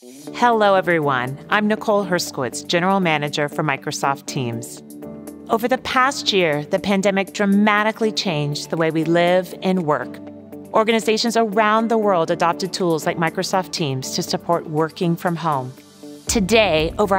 Hello, everyone. I'm Nicole Herskowitz, General Manager for Microsoft Teams. Over the past year, the pandemic dramatically changed the way we live and work. Organizations around the world adopted tools like Microsoft Teams to support working from home. Today, over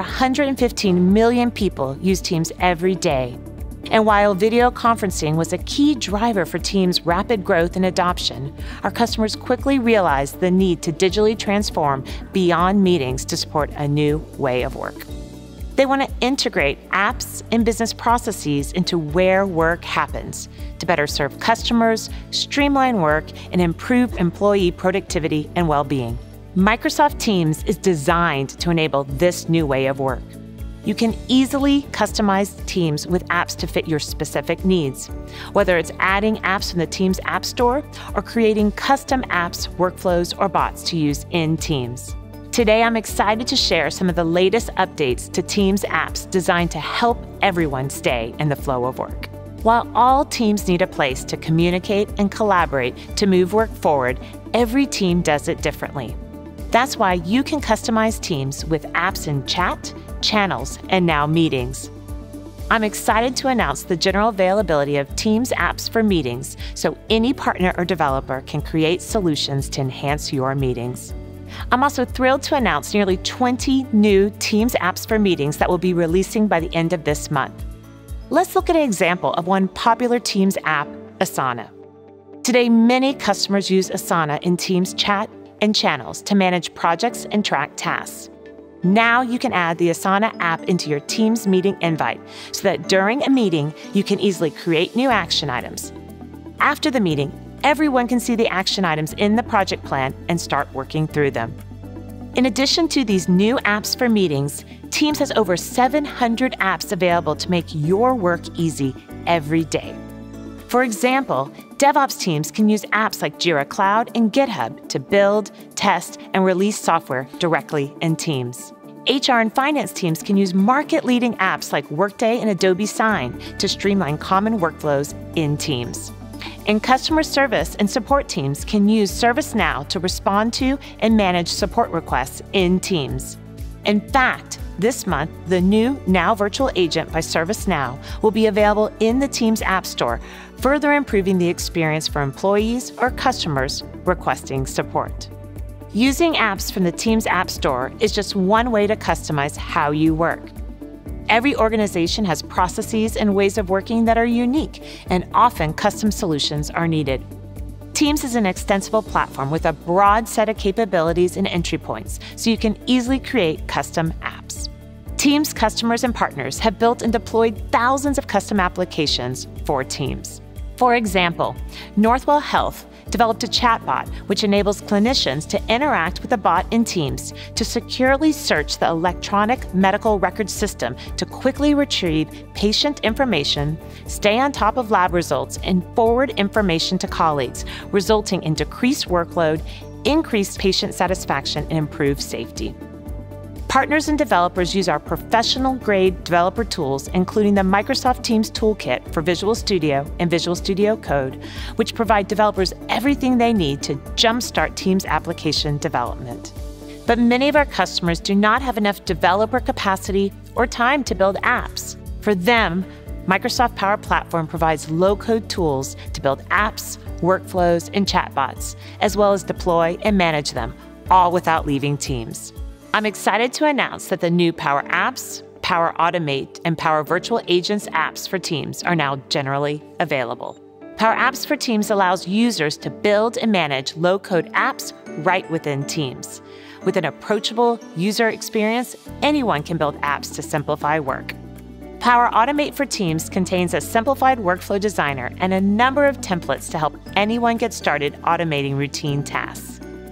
115 million people use Teams every day. And while video conferencing was a key driver for Teams' rapid growth and adoption, our customers quickly realized the need to digitally transform beyond meetings to support a new way of work. They want to integrate apps and business processes into where work happens to better serve customers, streamline work, and improve employee productivity and well-being. Microsoft Teams is designed to enable this new way of work. You can easily customize Teams with apps to fit your specific needs, whether it's adding apps from the Teams App Store or creating custom apps, workflows, or bots to use in Teams. Today, I'm excited to share some of the latest updates to Teams apps designed to help everyone stay in the flow of work. While all teams need a place to communicate and collaborate to move work forward, every team does it differently. That's why you can customize Teams with apps in chat, channels, and now meetings. I'm excited to announce the general availability of Teams apps for meetings so any partner or developer can create solutions to enhance your meetings. I'm also thrilled to announce nearly 20 new Teams apps for meetings that will be releasing by the end of this month. Let's look at an example of one popular Teams app, Asana. Today, many customers use Asana in Teams chat and channels to manage projects and track tasks. Now you can add the Asana app into your Teams meeting invite so that during a meeting, you can easily create new action items. After the meeting, everyone can see the action items in the project plan and start working through them. In addition to these new apps for meetings, Teams has over 700 apps available to make your work easy every day. For example, DevOps teams can use apps like Jira Cloud and GitHub to build, test, and release software directly in Teams. HR and finance teams can use market-leading apps like Workday and Adobe Sign to streamline common workflows in Teams. And customer service and support teams can use ServiceNow to respond to and manage support requests in Teams. In fact, this month, the new Now Virtual Agent by ServiceNow will be available in the Teams App Store, further improving the experience for employees or customers requesting support. Using apps from the Teams App Store is just one way to customize how you work. Every organization has processes and ways of working that are unique, and often custom solutions are needed. Teams is an extensible platform with a broad set of capabilities and entry points, so you can easily create custom apps. Teams customers and partners have built and deployed thousands of custom applications for Teams. For example, Northwell Health developed a chatbot which enables clinicians to interact with a bot in Teams to securely search the electronic medical record system to quickly retrieve patient information, stay on top of lab results, and forward information to colleagues, resulting in decreased workload, increased patient satisfaction, and improved safety. Partners and developers use our professional-grade developer tools, including the Microsoft Teams Toolkit for Visual Studio and Visual Studio Code, which provide developers everything they need to jumpstart Teams application development. But many of our customers do not have enough developer capacity or time to build apps. For them, Microsoft Power Platform provides low-code tools to build apps, workflows, and chatbots, as well as deploy and manage them, all without leaving Teams. I'm excited to announce that the new Power Apps, Power Automate, and Power Virtual Agents apps for Teams are now generally available. Power Apps for Teams allows users to build and manage low-code apps right within Teams. With an approachable user experience, anyone can build apps to simplify work. Power Automate for Teams contains a simplified workflow designer and a number of templates to help anyone get started automating routine tasks.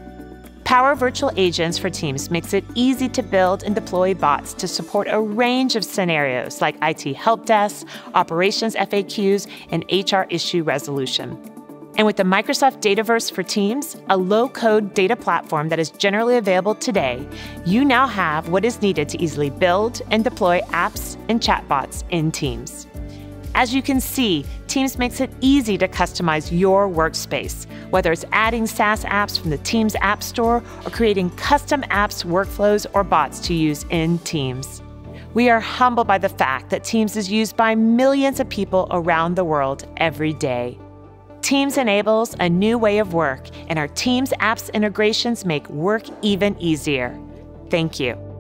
Power Virtual Agents for Teams makes it easy to build and deploy bots to support a range of scenarios like IT help desks, operations FAQs, and HR issue resolution. And with the Microsoft Dataverse for Teams, a low-code data platform that is generally available today, you now have what is needed to easily build and deploy apps and chatbots in Teams. As you can see, Teams makes it easy to customize your workspace, whether it's adding SaaS apps from the Teams App Store or creating custom apps, workflows, or bots to use in Teams. We are humbled by the fact that Teams is used by millions of people around the world every day. Teams enables a new way of work, and our Teams apps integrations make work even easier. Thank you.